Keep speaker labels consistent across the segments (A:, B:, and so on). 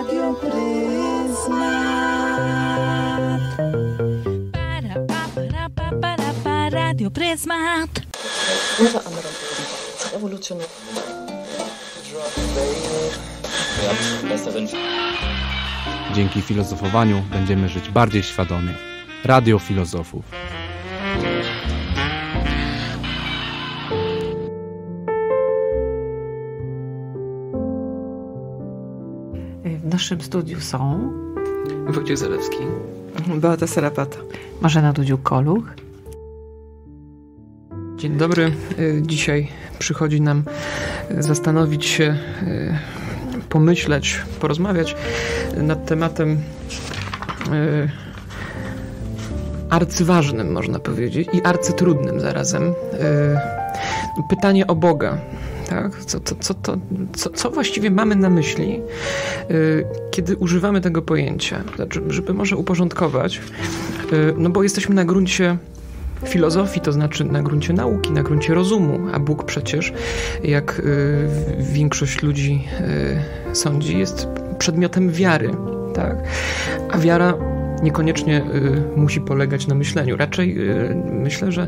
A: Radio Pryzmat. Radio Pryzmat.
B: Dzięki filozofowaniu będziemy żyć bardziej świadomie. Radio Filozofów.
C: W naszym studiu są
D: Wojciech Zalewski,
E: Beata Sarapata,
C: Marzena Dudziuk-Koluch.
D: Dzień dobry. Dzisiaj przychodzi nam zastanowić się, pomyśleć, porozmawiać nad tematem arcyważnym, można powiedzieć, i arcytrudnym zarazem. Pytanie o Boga. Tak? Co właściwie mamy na myśli, kiedy używamy tego pojęcia? Znaczy, żeby może uporządkować, no bo jesteśmy na gruncie filozofii, to znaczy na gruncie nauki, na gruncie rozumu, a Bóg przecież, jak większość ludzi sądzi, jest przedmiotem wiary. Tak? A wiara niekoniecznie musi polegać na myśleniu. Raczej myślę, że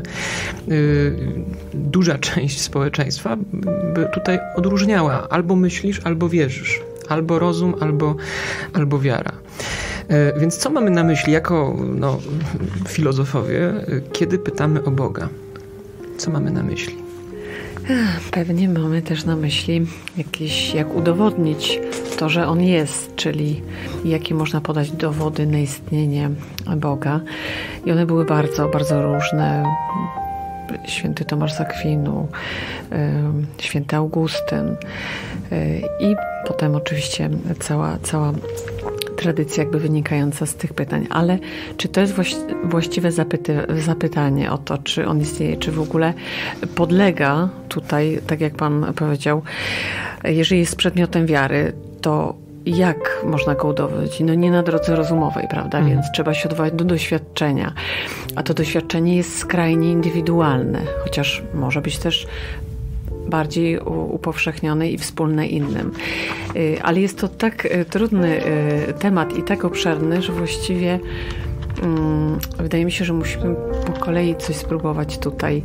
D: duża część społeczeństwa by tutaj odróżniała. Albo myślisz, albo wierzysz. Albo rozum, albo wiara. Więc co mamy na myśli jako filozofowie, kiedy pytamy o Boga? Co mamy na myśli?
C: Pewnie mamy też na myśli jakieś, jak udowodnić to, że On jest, czyli jakie można podać dowody na istnienie Boga. I one były bardzo, bardzo różne. Święty Tomasz z Akwinu, święty Augustyn i potem oczywiście cała tradycja jakby wynikająca z tych pytań. Ale czy to jest właściwe zapytanie o to, czy on istnieje, czy w ogóle podlega tutaj, tak jak Pan powiedział, jeżeli jest przedmiotem wiary, to jak można go udowodnić? No nie na drodze rozumowej, prawda? Więc trzeba się odwołać do doświadczenia. A to doświadczenie jest skrajnie indywidualne, chociaż może być też bardziej upowszechnione i wspólne innym. Ale jest to tak trudny temat i tak obszerny, że właściwie wydaje mi się, że musimy po kolei coś spróbować tutaj.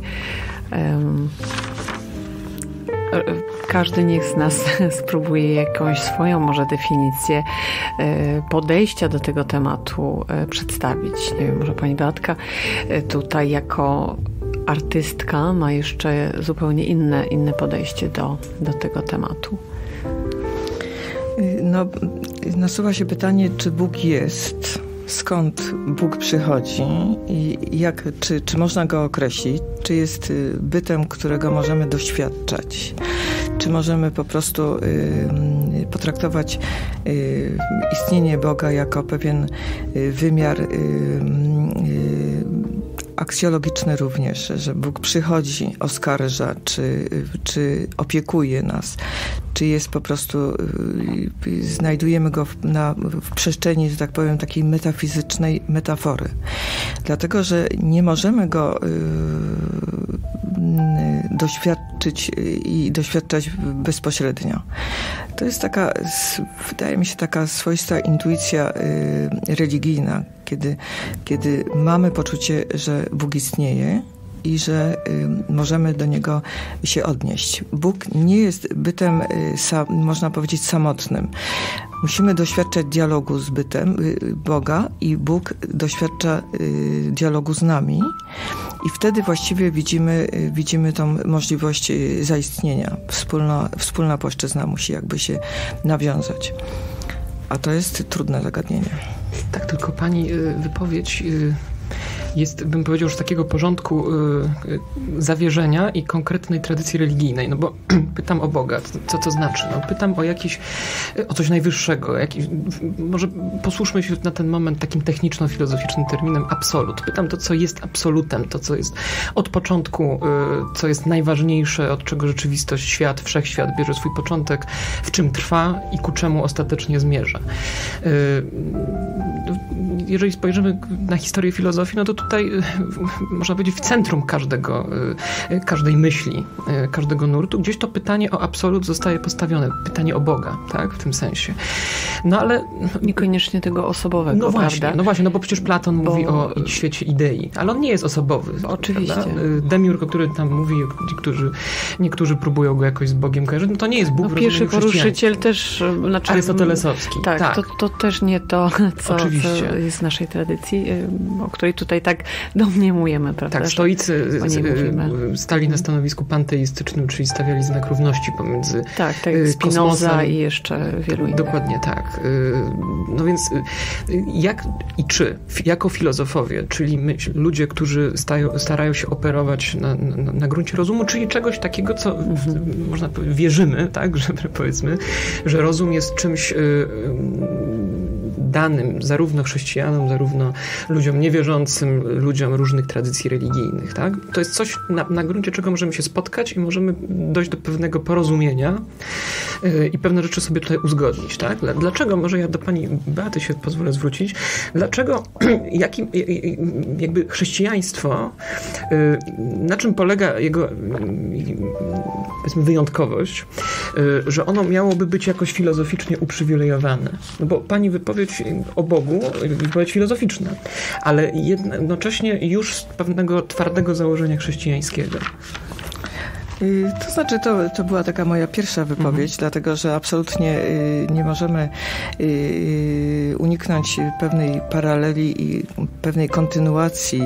C: Każdy niech z nas spróbuje jakąś swoją może definicję podejścia do tego tematu przedstawić. Nie wiem, może pani Beatka tutaj jako artystka ma jeszcze zupełnie inne podejście do tego tematu.
E: No, nasuwa się pytanie, czy Bóg jest, skąd Bóg przychodzi i czy można go określić, czy jest bytem, którego możemy doświadczać, czy możemy po prostu potraktować istnienie Boga jako pewien wymiar aksjologiczny również, że Bóg przychodzi, oskarża, czy opiekuje nas, czy jest po prostu, znajdujemy go w przestrzeni, że tak powiem, takiej metafizycznej metafory. Dlatego, że nie możemy go doświadczyć i doświadczać bezpośrednio. To jest taka, wydaje mi się, taka swoista intuicja religijna, kiedy mamy poczucie, że Bóg istnieje i że możemy do Niego się odnieść. Bóg nie jest bytem, można powiedzieć, samotnym. Musimy doświadczać dialogu z bytem Boga i Bóg doświadcza dialogu z nami i wtedy właściwie widzimy tą możliwość zaistnienia. Wspólna płaszczyzna musi jakby się nawiązać. A to jest trudne zagadnienie.
D: Tak, tylko pani wypowiedź jest, bym powiedział, już takiego porządku zawierzenia i konkretnej tradycji religijnej. No bo pytam o Boga. Co to znaczy? No, pytam o coś najwyższego. Może posłuszmy się na ten moment takim techniczno-filozoficznym terminem absolut. Pytam to, co jest absolutem, to, co jest od początku, co jest najważniejsze, od czego rzeczywistość, świat, wszechświat bierze swój początek, w czym trwa i ku czemu ostatecznie zmierza. jeżeli spojrzymy na historię filozofii, no to tutaj można powiedzieć w centrum każdej myśli, każdego nurtu, gdzieś to pytanie o absolut zostaje postawione. Pytanie o Boga, tak? W tym sensie. No ale...
C: Niekoniecznie tego osobowego,
D: no właśnie,
C: prawda?
D: No właśnie, no bo przecież Platon mówi o świecie idei, ale on nie jest osobowy.
C: Oczywiście.
D: Prawda? Demiurg, o którym tam mówi, niektórzy próbują go jakoś z Bogiem kojarzyć, no to nie jest Bóg w
C: pierwszy poruszyciel też... Znaczy,
D: Arystotelesowski.
C: Tak. To też nie to, co jest w naszej tradycji, o której tutaj tak domniemujemy, prawda?
D: Tak, stoicy stali na stanowisku panteistycznym, czyli stawiali znak równości pomiędzy
C: Spinoza i jeszcze wielu innych.
D: Dokładnie tak. No więc jako filozofowie, czyli ludzie, którzy starają się operować na gruncie rozumu, czyli czegoś takiego, co można powiedzieć, wierzymy, tak, że powiedzmy, że rozum jest czymś danym zarówno chrześcijanom, zarówno ludziom niewierzącym, ludziom różnych tradycji religijnych. Tak? To jest coś, na gruncie czego możemy się spotkać i możemy dojść do pewnego porozumienia i pewne rzeczy sobie tutaj uzgodnić. Tak? Dlaczego, może ja do pani Beaty się pozwolę zwrócić, dlaczego jakby chrześcijaństwo, na czym polega jego powiedzmy wyjątkowość, że ono miałoby być jakoś filozoficznie uprzywilejowane. No bo pani wypowiedź o Bogu, wypowiedź filozoficzna, ale jednocześnie już z pewnego twardego założenia chrześcijańskiego.
E: To znaczy, to była taka moja pierwsza wypowiedź, dlatego że absolutnie nie możemy uniknąć pewnej paraleli i pewnej kontynuacji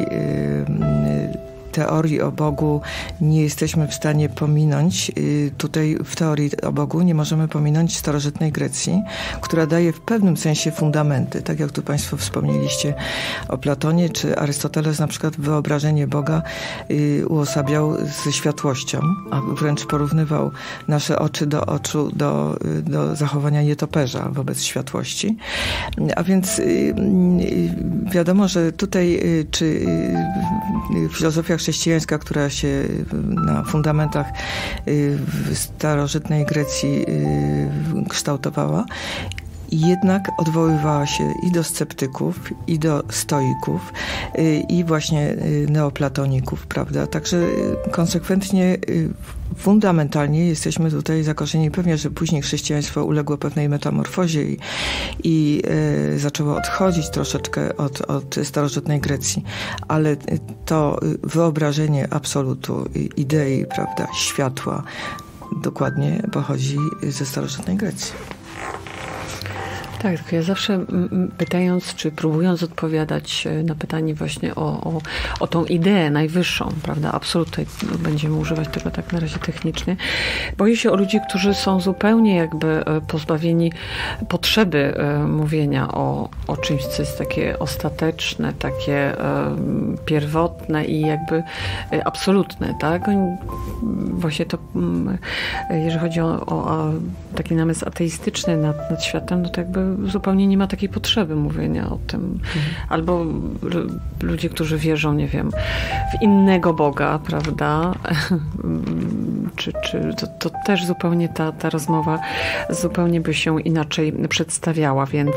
E: teorii o Bogu. Nie jesteśmy w stanie pominąć, tutaj w teorii o Bogu nie możemy pominąć starożytnej Grecji, która daje w pewnym sensie fundamenty. Tak jak tu państwo wspomnieliście o Platonie, czy Arystoteles na przykład wyobrażenie Boga uosabiał ze światłością, a wręcz porównywał nasze oczy do oczu, do zachowania nietoperza wobec światłości. A więc wiadomo, że tutaj czy filozofia chrześcijańska, która się na fundamentach starożytnej Grecji kształtowała, jednak odwoływała się i do sceptyków, i do stoików, i właśnie neoplatoników, prawda? Także konsekwentnie, fundamentalnie jesteśmy tutaj zakorzenieni. Pewnie, że później chrześcijaństwo uległo pewnej metamorfozie i zaczęło odchodzić troszeczkę od starożytnej Grecji, ale to wyobrażenie absolutu, idei, prawda, światła dokładnie pochodzi ze starożytnej Grecji.
C: Tak, tylko ja zawsze pytając, czy próbując odpowiadać na pytanie właśnie o tą ideę najwyższą, prawda, absolut, tutaj będziemy używać tego tak na razie technicznie, boję się o ludzi, którzy są zupełnie jakby pozbawieni potrzeby mówienia o czymś, co jest takie ostateczne, takie pierwotne i jakby absolutne, tak? Właśnie to, jeżeli chodzi o taki namysł ateistyczny nad światem, no to jakby zupełnie nie ma takiej potrzeby mówienia o tym. Albo ludzie, którzy wierzą, nie wiem, w innego Boga, prawda? czy to też zupełnie ta rozmowa zupełnie by się inaczej przedstawiała, więc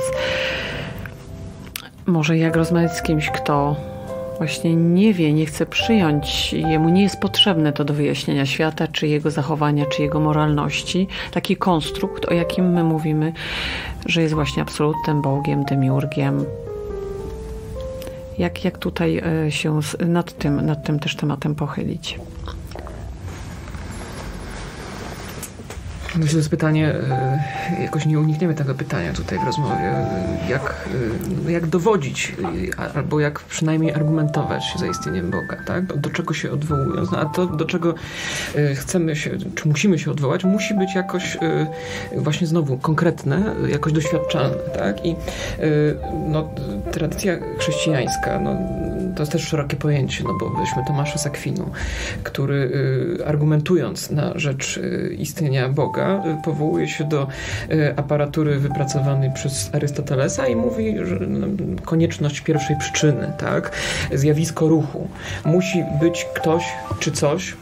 C: może jak rozmawiać z kimś, kto właśnie nie wie, nie chce przyjąć, jemu nie jest potrzebne to do wyjaśnienia świata, czy jego zachowania, czy jego moralności. Taki konstrukt, o jakim my mówimy, że jest właśnie absolutem, Bogiem, demiurgiem. Jak tutaj się nad tym też tematem pochylić?
D: Myślę, że to jest pytanie, jakoś nie unikniemy tego pytania tutaj w rozmowie, jak dowodzić, albo jak przynajmniej argumentować za istnieniem Boga, tak? Do czego się odwołując, no, a to, do czego chcemy się, czy musimy się odwołać, musi być jakoś właśnie znowu konkretne, jakoś doświadczalne, tak? I no, tradycja chrześcijańska, no, to jest też szerokie pojęcie, no bo weźmy Tomasza z Akwinu, który argumentując na rzecz istnienia Boga, powołuje się do aparatury wypracowanej przez Arystotelesa i mówi, że konieczność pierwszej przyczyny, tak? Zjawisko ruchu. Musi być ktoś czy coś,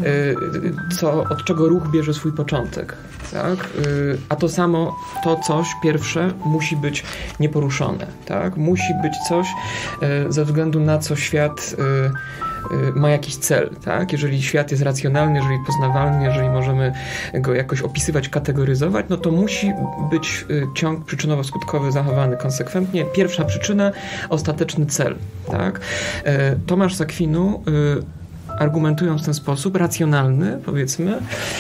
D: od czego ruch bierze swój początek. Tak? A to samo, to coś pierwsze musi być nieporuszone. Tak? Musi być coś, ze względu na co świat ma jakiś cel. Tak? Jeżeli świat jest racjonalny, jeżeli poznawalny, jeżeli możemy go jakoś opisywać, kategoryzować, no to musi być ciąg przyczynowo-skutkowy zachowany konsekwentnie. Pierwsza przyczyna, ostateczny cel. Tak? Tomasz z Akwinu, argumentując w ten sposób, racjonalny, powiedzmy,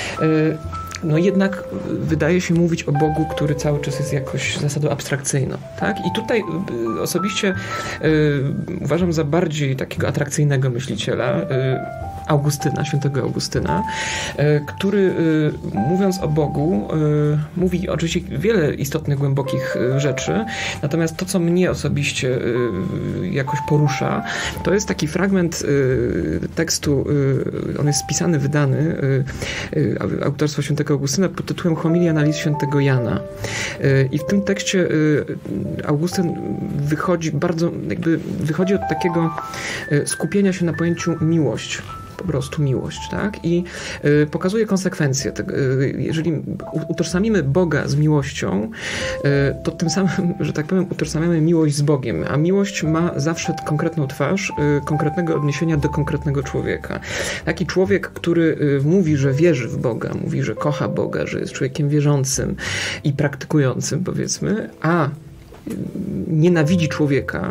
D: no jednak wydaje się mówić o Bogu, który cały czas jest jakoś zasadą abstrakcyjną. Tak? I tutaj osobiście uważam za bardziej takiego atrakcyjnego myśliciela Augustyna, świętego Augustyna, który mówiąc o Bogu mówi oczywiście wiele istotnych, głębokich rzeczy, natomiast to, co mnie osobiście jakoś porusza, to jest taki fragment tekstu, on jest spisany, wydany, autorstwa świętego Augustyna pod tytułem Homilia na list świętego Jana. I w tym tekście Augustyn wychodzi od takiego skupienia się na pojęciu miłość. Po prostu miłość, tak? I pokazuje konsekwencje tego. Jeżeli utożsamimy Boga z miłością, to tym samym, że tak powiem, utożsamiamy miłość z Bogiem, a miłość ma zawsze konkretną twarz, konkretnego odniesienia do konkretnego człowieka. Taki człowiek, który mówi, że wierzy w Boga, mówi, że kocha Boga, że jest człowiekiem wierzącym i praktykującym, powiedzmy, a nienawidzi człowieka,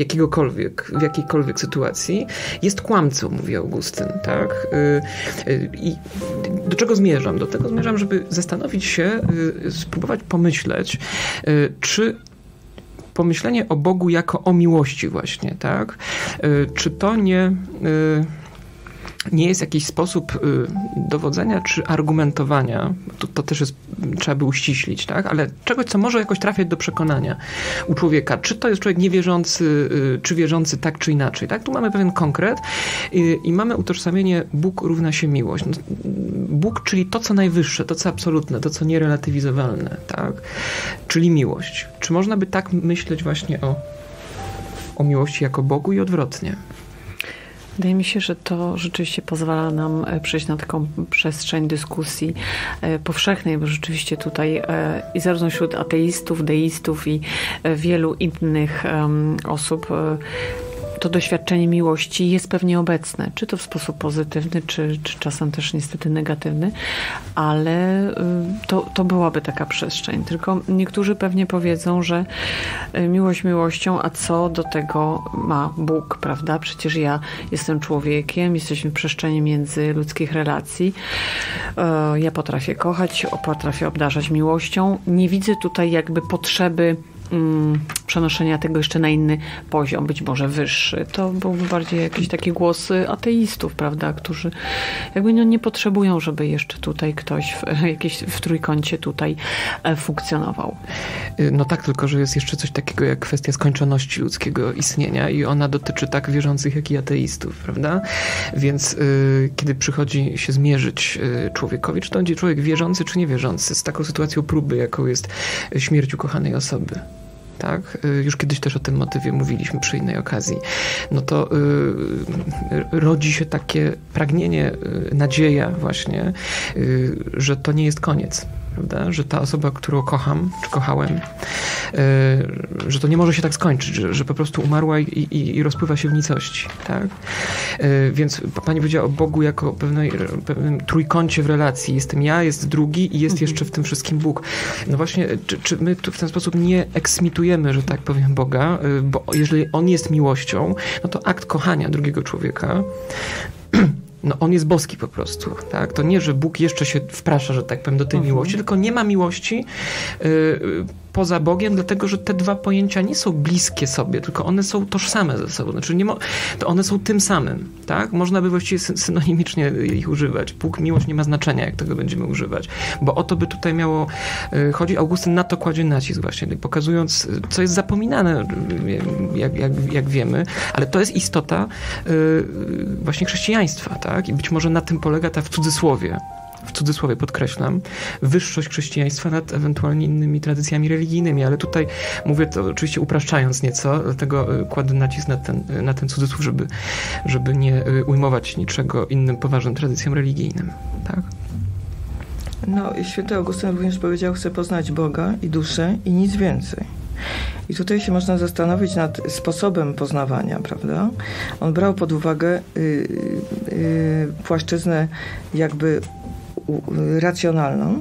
D: w jakiejkolwiek sytuacji, jest kłamcą, mówi Augustyn, tak? I do czego zmierzam? Do tego zmierzam, żeby zastanowić się, spróbować pomyśleć, czy pomyślenie o Bogu jako o miłości właśnie, tak? Czy to nie jest jakiś sposób dowodzenia czy argumentowania, to też jest, trzeba by uściślić, tak? Ale czegoś, co może jakoś trafiać do przekonania u człowieka. Czy to jest człowiek niewierzący, czy wierzący tak czy inaczej, tak? Tu mamy pewien konkret i mamy utożsamienie Bóg równa się miłość. Bóg, czyli to, co najwyższe, to, co absolutne, to, co nierelatywizowalne, tak? Czyli miłość. Czy można by tak myśleć właśnie o miłości jako Bogu i odwrotnie?
C: Wydaje mi się, że to rzeczywiście pozwala nam przejść na taką przestrzeń dyskusji powszechnej, bo rzeczywiście tutaj i zarówno wśród ateistów, deistów i wielu innych osób to doświadczenie miłości jest pewnie obecne, czy to w sposób pozytywny, czy czasem też niestety negatywny, ale to byłaby taka przestrzeń. Tylko niektórzy pewnie powiedzą, że miłość miłością, a co do tego ma Bóg, prawda? Przecież ja jestem człowiekiem, jesteśmy w przestrzeni międzyludzkich relacji, ja potrafię kochać, potrafię obdarzać miłością. Nie widzę tutaj jakby potrzeby przenoszenia tego jeszcze na inny poziom, być może wyższy. To byłby bardziej jakiś taki głos ateistów, prawda, którzy jakby nie potrzebują, żeby jeszcze tutaj ktoś w trójkącie tutaj funkcjonował.
D: No tak, tylko że jest jeszcze coś takiego jak kwestia skończoności ludzkiego istnienia i ona dotyczy tak wierzących, jak i ateistów, prawda? Więc kiedy przychodzi się zmierzyć człowiekowi, czy to będzie człowiek wierzący, czy niewierzący, z taką sytuacją próby, jaką jest śmierć ukochanej osoby. Tak? Już kiedyś też o tym motywie mówiliśmy przy innej okazji. No to rodzi się takie pragnienie, nadzieja właśnie, że to nie jest koniec. Prawda? Że ta osoba, którą kocham, czy kochałem, że to nie może się tak skończyć, że po prostu umarła i rozpływa się w nicości. Tak? Więc pani powiedziała o Bogu jako pewnym trójkącie w relacji. Jestem ja, jest drugi i jest jeszcze w tym wszystkim Bóg. No właśnie, czy my tu w ten sposób nie eksmitujemy, że tak powiem, Boga, bo jeżeli On jest miłością, no to akt kochania drugiego człowieka no on jest boski po prostu, tak? To nie, że Bóg jeszcze się wprasza, że tak powiem, do tej miłości, tylko nie ma miłości poza Bogiem, dlatego że te dwa pojęcia nie są bliskie sobie, tylko one są tożsame ze sobą. Znaczy to one są tym samym, tak? Można by właściwie synonimicznie ich używać. Bóg, miłość nie ma znaczenia, jak tego będziemy używać. Bo o to by tutaj miało chodzić. Augustyn na to kładzie nacisk właśnie, pokazując, co jest zapominane, jak wiemy, ale to jest istota właśnie chrześcijaństwa, tak? I być może na tym polega ta w cudzysłowie podkreślam, wyższość chrześcijaństwa nad ewentualnie innymi tradycjami religijnymi, ale tutaj mówię to oczywiście upraszczając nieco, dlatego kładę nacisk na ten cudzysłów, żeby nie ujmować niczego innym poważnym tradycjom religijnym. Tak?
E: No, święty Augustyn również powiedział, chcę poznać Boga i duszę i nic więcej. I tutaj się można zastanowić nad sposobem poznawania, prawda? On brał pod uwagę płaszczyznę jakby racjonalną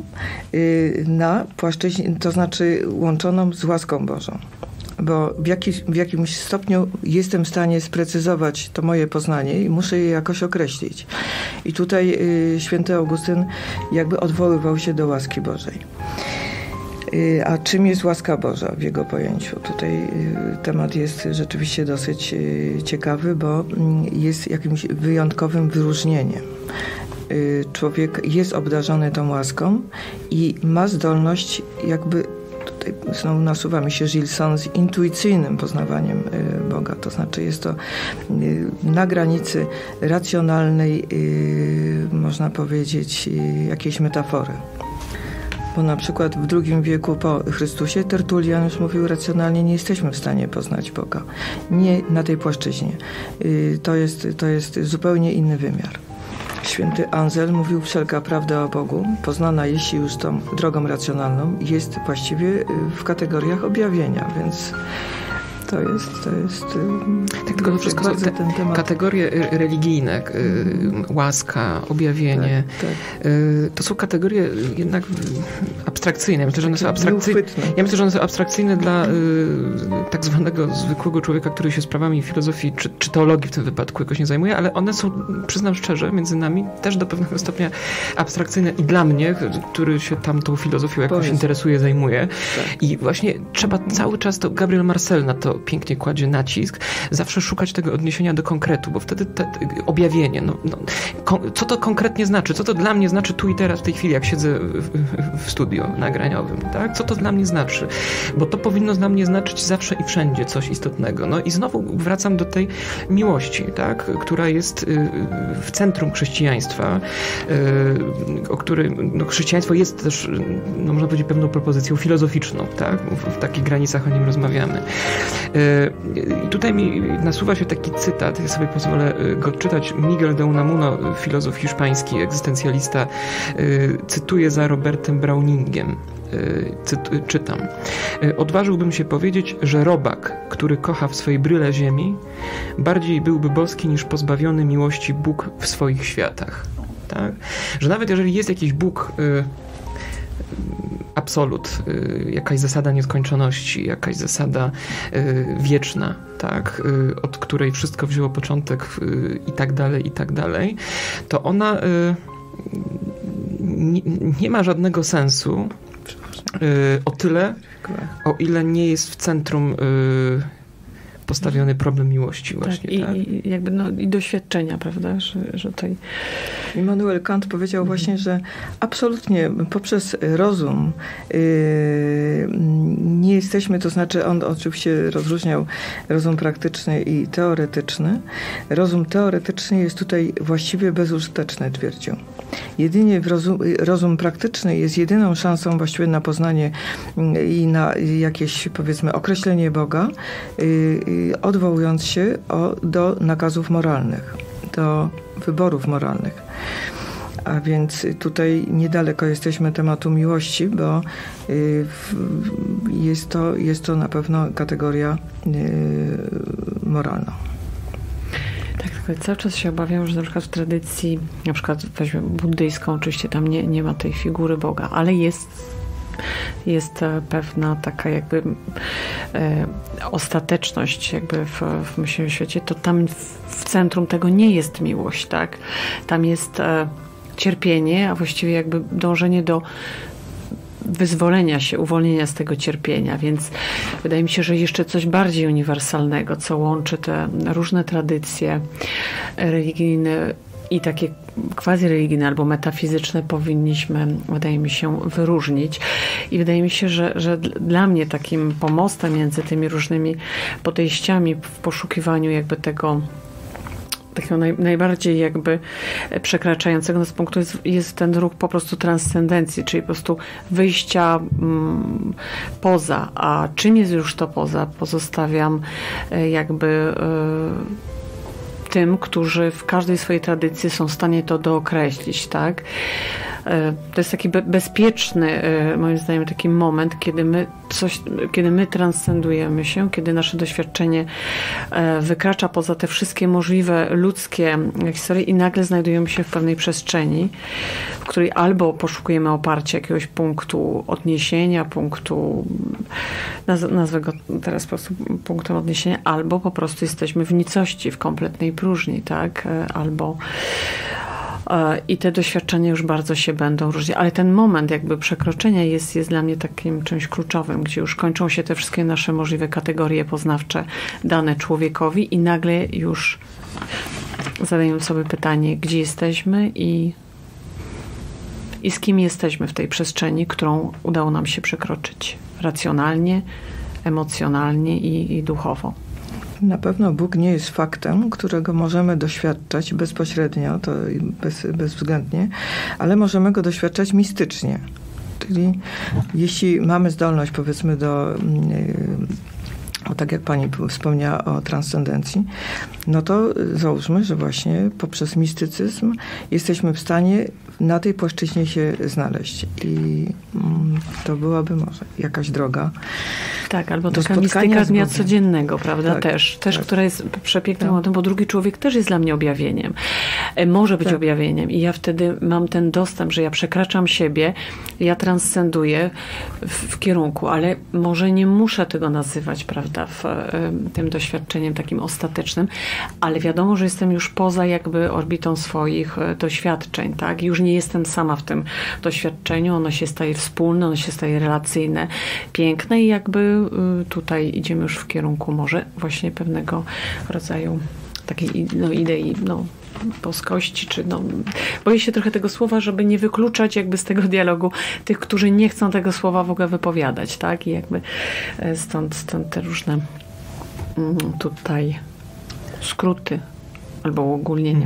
E: na płaszczyźnie, to znaczy łączoną z łaską Bożą. Bo w jakimś stopniu jestem w stanie sprecyzować to moje poznanie i muszę je jakoś określić. I tutaj święty Augustyn jakby odwoływał się do łaski Bożej. A czym jest łaska Boża w jego pojęciu? Tutaj temat jest rzeczywiście dosyć ciekawy, bo jest jakimś wyjątkowym wyróżnieniem. Człowiek jest obdarzony tą łaską i ma zdolność jakby, tutaj znowu nasuwa mi się Gilson, z intuicyjnym poznawaniem Boga. To znaczy jest to na granicy racjonalnej, można powiedzieć, jakiejś metafory. Bo na przykład w II wieku po Chrystusie Tertulian już mówił racjonalnie, nie jesteśmy w stanie poznać Boga. Nie na tej płaszczyźnie. To jest zupełnie inny wymiar. Święty Anzel mówił, wszelka prawda o Bogu, poznana jeśli już tą drogą racjonalną, jest właściwie w kategoriach objawienia, więc to jest
D: tak, tylko to wszystko są te kategorie religijne, łaska, objawienie, tak. To są kategorie jednak abstrakcyjne. Myślę, że one są ja myślę, że one są abstrakcyjne dla tak zwanego zwykłego człowieka, który się sprawami filozofii czy teologii w tym wypadku jakoś nie zajmuje, ale one są, przyznam szczerze, między nami też do pewnego stopnia abstrakcyjne i dla mnie, który się tam tą filozofią jakoś interesuje, zajmuje. Tak. I właśnie trzeba cały czas, to Gabriel Marcel na to pięknie kładzie nacisk, zawsze szukać tego odniesienia do konkretu, bo wtedy objawienie, co to konkretnie znaczy? Co to dla mnie znaczy tu i teraz, w tej chwili, jak siedzę w studio nagraniowym, tak? Co to dla mnie znaczy? Bo to powinno dla mnie znaczyć zawsze i wszędzie coś istotnego. No i znowu wracam do tej miłości, tak? Która jest w centrum chrześcijaństwa, o którym chrześcijaństwo jest też, można powiedzieć, pewną propozycją filozoficzną, tak? W takich granicach o nim rozmawiamy. I tutaj mi nasuwa się taki cytat, ja sobie pozwolę go czytać. Miguel de Unamuno, filozof hiszpański, egzystencjalista, cytuje za Robertem Browningiem. Czytam. Odważyłbym się powiedzieć, że robak, który kocha w swej bryle ziemi, bardziej byłby boski niż pozbawiony miłości Bóg w swoich światach. Tak? Że nawet jeżeli jest jakiś Bóg, absolut, jakaś zasada nieskończoności, jakaś zasada wieczna, tak, od której wszystko wzięło początek i tak dalej, to ona nie ma żadnego sensu o tyle, o ile nie jest w centrum postawiony problem miłości właśnie. Tak,
C: i jakby i doświadczenia, prawda, że tutaj...
E: Immanuel Kant powiedział właśnie, że absolutnie poprzez rozum nie jesteśmy, to znaczy on oczywiście rozróżniał rozum praktyczny i teoretyczny. Rozum teoretyczny jest tutaj właściwie bezużyteczny, twierdził. Jedynie rozum praktyczny jest jedyną szansą właściwie na poznanie i na jakieś, powiedzmy, określenie Boga, odwołując się do nakazów moralnych, do wyborów moralnych. A więc tutaj niedaleko jesteśmy tematu miłości, bo jest to na pewno kategoria moralna.
C: Tak, tylko cały czas się obawiam, że na przykład w tradycji, na przykład weźmy buddyjską, oczywiście tam nie ma tej figury Boga, ale jest pewna taka jakby ostateczność jakby w myśleniu świecie, to tam w centrum tego nie jest miłość, tak? Tam jest cierpienie, a właściwie jakby dążenie do wyzwolenia się, uwolnienia z tego cierpienia, więc wydaje mi się, że jeszcze coś bardziej uniwersalnego, co łączy te różne tradycje religijne i takie quasi-religijne albo metafizyczne powinniśmy, wydaje mi się, wyróżnić. I wydaje mi się, że dla mnie takim pomostem między tymi różnymi podejściami w poszukiwaniu jakby tego takiego najbardziej jakby przekraczającego nas punktu jest ten ruch po prostu transcendencji, czyli po prostu wyjścia poza. A czym jest już to poza? Pozostawiam jakby tym, którzy w każdej swojej tradycji są w stanie to dookreślić, tak? To jest taki bezpieczny, moim zdaniem, taki moment, kiedy my transcendujemy się, kiedy nasze doświadczenie wykracza poza te wszystkie możliwe ludzkie historie i nagle znajdujemy się w pewnej przestrzeni, w której albo poszukujemy oparcia jakiegoś punktu odniesienia, nazwę go teraz po prostu punktem odniesienia, albo po prostu jesteśmy w nicości, w kompletnej próżni, tak? I te doświadczenia już bardzo się będą różnić. Ale ten moment jakby przekroczenia jest dla mnie takim czymś kluczowym, gdzie już kończą się te wszystkie nasze możliwe kategorie poznawcze dane człowiekowi i nagle już zadajemy sobie pytanie, gdzie jesteśmy i z kim jesteśmy w tej przestrzeni, którą udało nam się przekroczyć racjonalnie, emocjonalnie i duchowo.
E: Na pewno Bóg nie jest faktem, którego możemy doświadczać bezpośrednio, to bezwzględnie, ale możemy go doświadczać mistycznie. Czyli jeśli mamy zdolność, powiedzmy, tak jak pani wspomniała o transcendencji, no to załóżmy, że właśnie poprzez mistycyzm jesteśmy w stanie na tej płaszczyźnie się znaleźć. I to byłaby może jakaś droga.
C: Tak, albo taka mistyka dnia codziennego, prawda?
E: Tak,
C: też
E: tak.
C: Która jest przepięknym momentem, bo drugi człowiek też jest dla mnie objawieniem. Może być objawieniem i ja wtedy mam ten dostęp, że ja przekraczam siebie, ja transcenduję w kierunku, ale może nie muszę tego nazywać, prawda, tym doświadczeniem takim ostatecznym, ale wiadomo, że jestem już poza jakby orbitą swoich doświadczeń, tak? Już nie jestem sama w tym doświadczeniu, ono się staje wspólne, ono się staje relacyjne, piękne i jakby tutaj idziemy już w kierunku może właśnie pewnego rodzaju takiej idei, boskości, czy boję się trochę tego słowa, żeby nie wykluczać jakby z tego dialogu tych, którzy nie chcą tego słowa w ogóle wypowiadać, tak? I jakby stąd te różne tutaj skróty albo uogólnienia.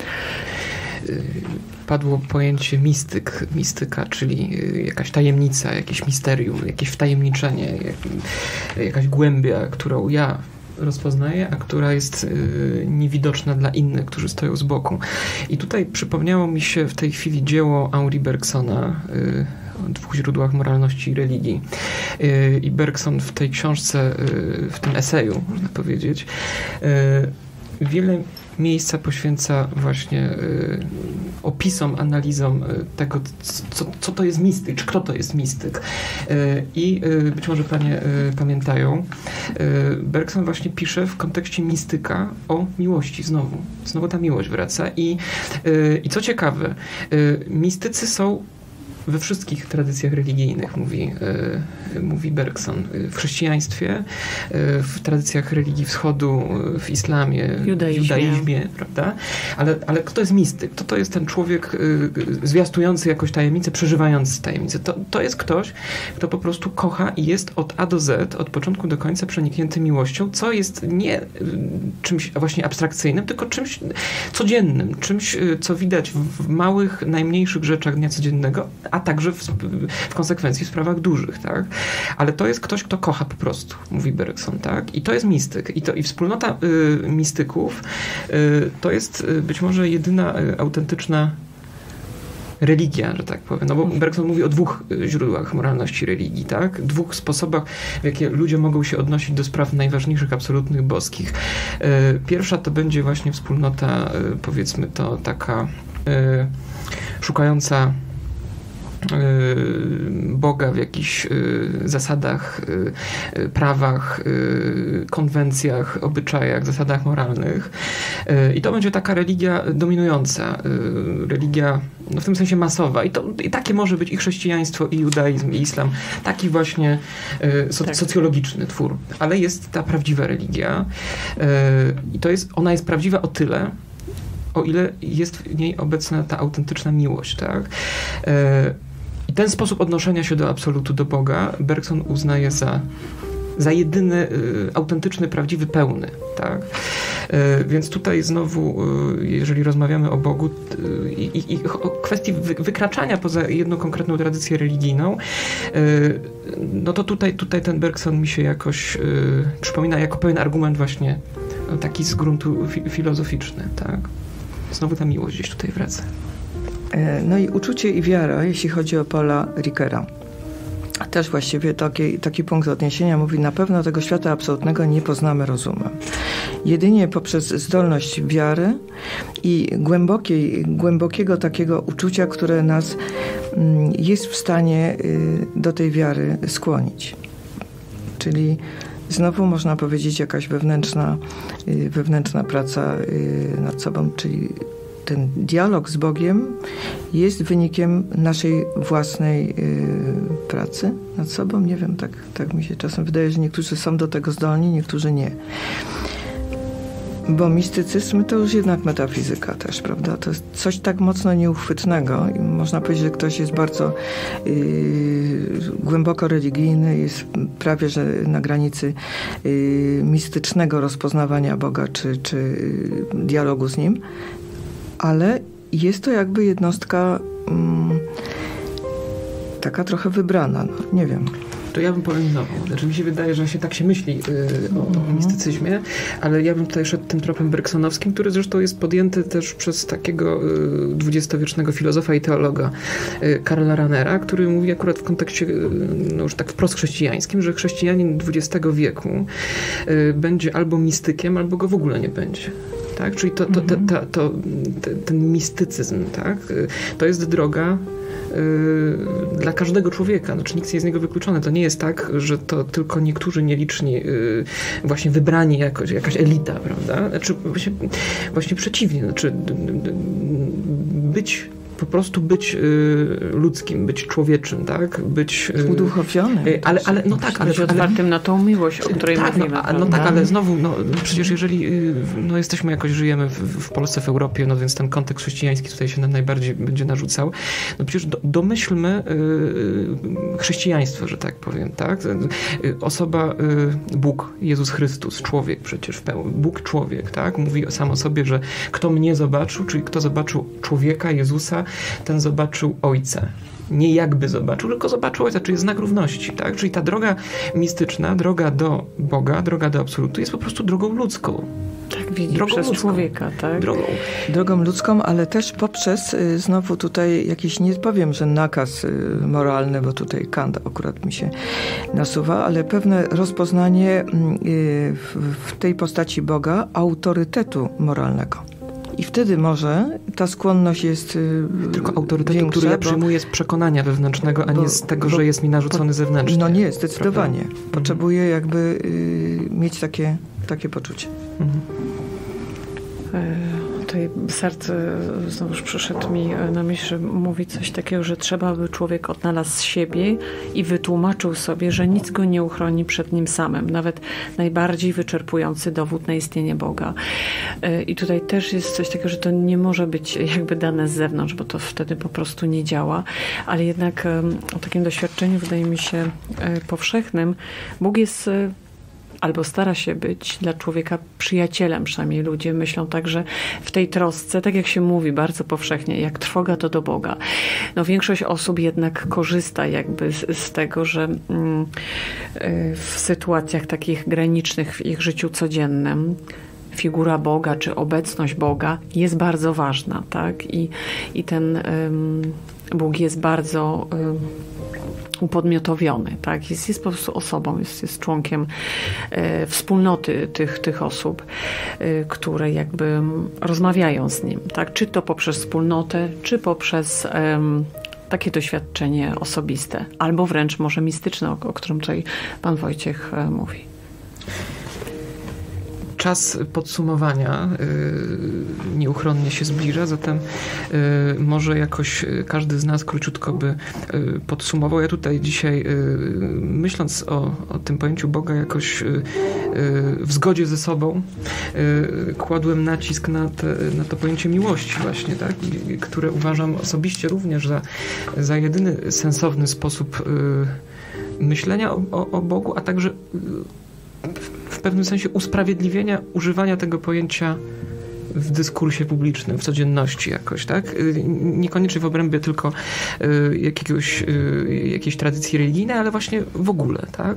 D: Padło pojęcie mistyka, czyli jakaś tajemnica, jakieś misterium, jakieś wtajemniczenie, jakaś głębia, którą ja rozpoznaję, a która jest niewidoczna dla innych, którzy stoją z boku. I tutaj przypomniało mi się w tej chwili dzieło Henri Bergsona o 2 źródłach moralności i religii. I Bergson w tej książce, w tym eseju, można powiedzieć, wiele miejsca poświęca właśnie opisom, analizom tego, co to jest mistyk, czy kto to jest mistyk. I być może panie pamiętają, Bergson właśnie pisze w kontekście mistyka o miłości znowu. Znowu ta miłość wraca. I co ciekawe, mistycy są we wszystkich tradycjach religijnych, mówi Bergson. W chrześcijaństwie, w tradycjach religii wschodu, w islamie, w judaizmie, prawda? Ale kto jest mistyk? To jest ten człowiek zwiastujący jakąś tajemnicę, przeżywający tajemnicę. To jest ktoś, kto po prostu kocha i jest od A do Z, od początku do końca przeniknięty miłością, co jest nie czymś właśnie abstrakcyjnym, tylko czymś codziennym, czymś, co widać w małych, najmniejszych rzeczach dnia codziennego, a także w konsekwencji w sprawach dużych, tak? Ale to jest ktoś, kto kocha po prostu, mówi Bergson, tak? I to jest mistyk. I wspólnota mistyków to jest być może jedyna autentyczna religia, że tak powiem. No bo Bergson mówi o 2 źródłach moralności religii, tak? 2 sposobach, w jakie ludzie mogą się odnosić do spraw najważniejszych, absolutnych, boskich. Pierwsza to będzie właśnie wspólnota, powiedzmy to taka szukająca Boga w jakichś zasadach, prawach, konwencjach, obyczajach, zasadach moralnych. I to będzie taka religia dominująca, religia no w tym sensie masowa. I takie może być i chrześcijaństwo, i judaizm, i islam. Taki właśnie socjologiczny twór. Ale jest ta prawdziwa religia. I ona jest prawdziwa o tyle, o ile jest w niej obecna ta autentyczna miłość, tak? I ten sposób odnoszenia się do absolutu, do Boga, Bergson uznaje za jedyny, autentyczny, prawdziwy, pełny, tak? Więc tutaj znowu, jeżeli rozmawiamy o Bogu i o kwestii wykraczania poza jedną konkretną tradycję religijną, no to tutaj ten Bergson mi się jakoś przypomina jako pewien argument właśnie taki z gruntu filozoficzny, tak? Znowu ta miłość gdzieś tutaj wraca.
E: No i uczucie i wiara, jeśli chodzi o Paula Ricoeura. Też właściwie taki punkt odniesienia mówi, na pewno tego świata absolutnego nie poznamy rozumem. Jedynie poprzez zdolność wiary i głębokiego takiego uczucia, które nas jest w stanie do tej wiary skłonić. Czyli znowu można powiedzieć jakaś wewnętrzna praca nad sobą, czyli ten dialog z Bogiem jest wynikiem naszej własnej pracy nad sobą. Nie wiem, tak mi się czasem wydaje, że niektórzy są do tego zdolni, niektórzy nie. Bo mistycyzm to już jednak metafizyka też, prawda? To jest coś tak mocno nieuchwytnego i można powiedzieć, że ktoś jest bardzo głęboko religijny, jest prawie że na granicy mistycznego rozpoznawania Boga czy dialogu z Nim, ale jest to jakby jednostka taka trochę wybrana, no, nie wiem.
D: To ja bym powiedział, znaczy mi się wydaje, że tak się myśli o mistycyzmie, ale ja bym tutaj szedł tym tropem bergsonowskim, który zresztą jest podjęty też przez takiego dwudziestowiecznego filozofa i teologa Karla Ranera, który mówi akurat w kontekście no już tak wprost chrześcijańskim, że chrześcijanin XX wieku będzie albo mistykiem, albo go w ogóle nie będzie. Tak? Czyli ten mistycyzm, tak? To jest droga dla każdego człowieka. Znaczy nikt nie jest z niego wykluczony. To nie jest tak, że to tylko niektórzy nieliczni, właśnie wybrani jakaś elita, prawda? Znaczy właśnie przeciwnie. Znaczy po prostu być ludzkim, być człowieczym, tak? Być
E: uduchowionym.
D: Ale no tak, ale
C: otwartym na tą miłość, o której mówimy.
D: No tak, ale znowu, przecież jeżeli jesteśmy jakoś, żyjemy w Polsce, w Europie, no więc ten kontekst chrześcijański tutaj się nam najbardziej będzie narzucał. No przecież domyślmy chrześcijaństwo, że tak powiem, tak? Osoba, Bóg, Jezus Chrystus, człowiek przecież, Bóg człowiek, tak? Mówi sam o sobie, że kto mnie zobaczył, czyli kto zobaczył człowieka, Jezusa, ten zobaczył Ojca. Nie jakby zobaczył, tylko zobaczył Ojca, czyli znak równości, tak? Czyli ta droga mistyczna, droga do Boga, droga do absolutu jest po prostu drogą ludzką.
C: Tak, widzi, przez ludzką. Człowieka, tak?
E: Drogą ludzką, ale też poprzez znowu tutaj jakiś, nie powiem, że nakaz moralny, bo tutaj Kant akurat mi się nasuwa, ale pewne rozpoznanie w tej postaci Boga autorytetu moralnego. I wtedy może ta skłonność jest
D: tylko autorytetu,
E: większa,
D: który ja przyjmuję z przekonania wewnętrznego, a nie z tego, że jest mi narzucony zewnętrznie.
E: No nie, zdecydowanie. Prawda? Potrzebuję jakby mieć takie poczucie. Mhm.
C: Tutaj serce znowuż przyszedł mi na myśl, że mówi coś takiego, że trzeba by człowiek odnalazł siebie i wytłumaczył sobie, że nic go nie uchroni przed nim samym. Nawet najbardziej wyczerpujący dowód na istnienie Boga. I tutaj też jest coś takiego, że to nie może być jakby dane z zewnątrz, bo to wtedy po prostu nie działa. Ale jednak o takim doświadczeniu, wydaje mi się, powszechnym, Bóg jest albo stara się być dla człowieka przyjacielem, przynajmniej ludzie myślą tak, że w tej trosce, tak jak się mówi bardzo powszechnie, jak trwoga to do Boga. No większość osób jednak korzysta jakby z tego, że w sytuacjach takich granicznych w ich życiu codziennym figura Boga czy obecność Boga jest bardzo ważna, tak? I ten Bóg jest bardzo upodmiotowiony, tak? Jest po prostu osobą, jest członkiem wspólnoty tych osób, które jakby rozmawiają z nim, tak? Czy to poprzez wspólnotę, czy poprzez takie doświadczenie osobiste, albo wręcz może mistyczne, o którym tutaj pan Wojciech mówi.
D: Czas podsumowania nieuchronnie się zbliża, zatem może jakoś każdy z nas króciutko by podsumował. Ja tutaj dzisiaj, myśląc o tym pojęciu Boga jakoś w zgodzie ze sobą, kładłem nacisk na to pojęcie miłości właśnie, tak? Które uważam osobiście również za jedyny sensowny sposób myślenia o Bogu, a także w pewnym sensie usprawiedliwienia używania tego pojęcia w dyskursie publicznym, w codzienności jakoś, tak? Niekoniecznie w obrębie tylko jakiejś tradycji religijnej, ale właśnie w ogóle, tak?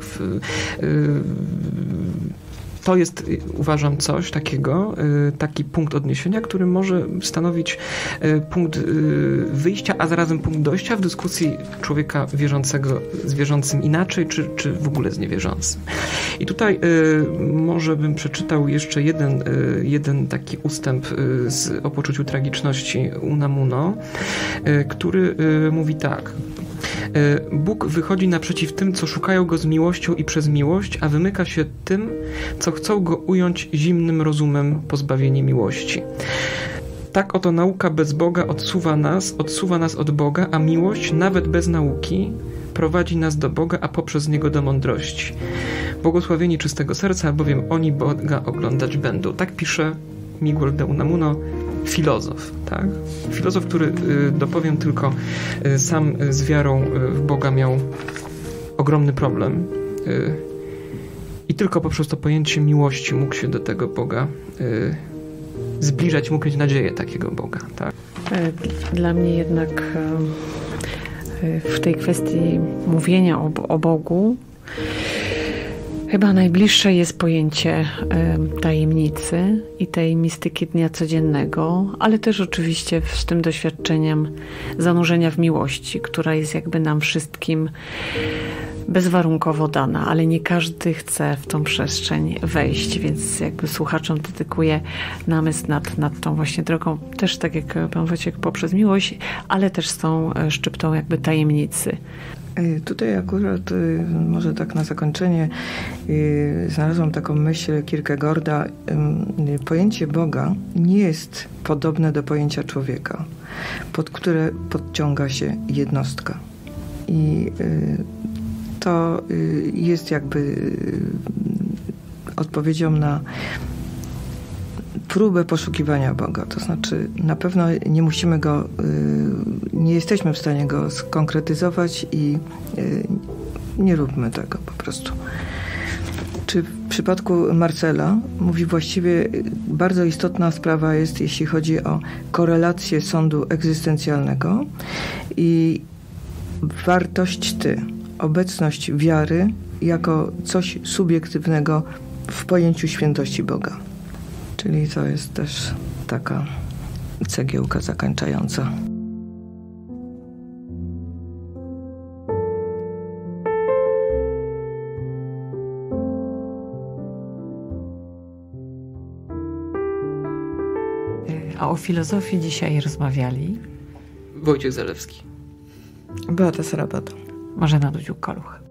D: To jest, uważam, coś takiego, taki punkt odniesienia, który może stanowić punkt wyjścia, a zarazem punkt dojścia w dyskusji człowieka wierzącego z wierzącym inaczej, czy w ogóle z niewierzącym. I tutaj może bym przeczytał jeszcze jeden taki ustęp o poczuciu tragiczności Unamuno, który mówi tak. Bóg wychodzi naprzeciw tym, co szukają Go z miłością i przez miłość, a wymyka się tym, co chcą Go ująć zimnym rozumem pozbawieni miłości. Tak oto nauka bez Boga odsuwa nas od Boga, a miłość, nawet bez nauki, prowadzi nas do Boga, a poprzez Niego do mądrości. Błogosławieni czystego serca, albowiem oni Boga oglądać będą. Tak pisze Miguel de Unamuno, filozof, tak? Filozof, który, dopowiem tylko, sam z wiarą w Boga miał ogromny problem i tylko poprzez to pojęcie miłości mógł się do tego Boga zbliżać, mógł mieć nadzieję takiego Boga, tak?
C: Dla mnie jednak w tej kwestii mówienia o Bogu chyba najbliższe jest pojęcie tajemnicy i tej mistyki dnia codziennego, ale też oczywiście z tym doświadczeniem zanurzenia w miłości, która jest jakby nam wszystkim bezwarunkowo dana, ale nie każdy chce w tą przestrzeń wejść, więc jakby słuchaczom dedykuję namysł nad tą właśnie drogą, też tak jak pan Wojciech, poprzez miłość, ale też z tą szczyptą jakby tajemnicy.
E: Tutaj akurat może tak na zakończenie znalazłam taką myśl Kierkegaarda. Pojęcie Boga nie jest podobne do pojęcia człowieka, pod które podciąga się jednostka. I to jest jakby odpowiedzią na próbę poszukiwania Boga. To znaczy na pewno nie musimy go, nie jesteśmy w stanie go skonkretyzować i nie róbmy tego po prostu. Czy w przypadku Marcela mówi właściwie bardzo istotna sprawa jest, jeśli chodzi o korelację sądu egzystencjalnego i wartość ty, obecność wiary jako coś subiektywnego w pojęciu świętości Boga. Czyli to jest też taka cegiełka zakończająca.
C: A o filozofii dzisiaj rozmawiali
D: Wojciech Zalewski,
E: Beata Sarabata,
C: Marzena Dudziuk-Koluch.